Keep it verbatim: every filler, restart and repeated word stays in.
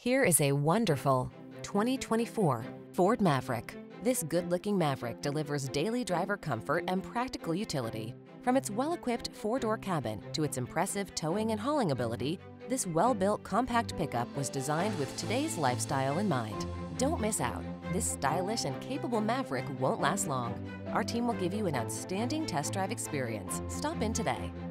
Here is a wonderful twenty twenty-four Ford Maverick. This good-looking Maverick delivers daily driver comfort and practical utility. From its well-equipped four-door cabin to its impressive towing and hauling ability, this well-built compact pickup was designed with today's lifestyle in mind. Don't miss out. This stylish and capable Maverick won't last long. Our team will give you an outstanding test drive experience. Stop in today.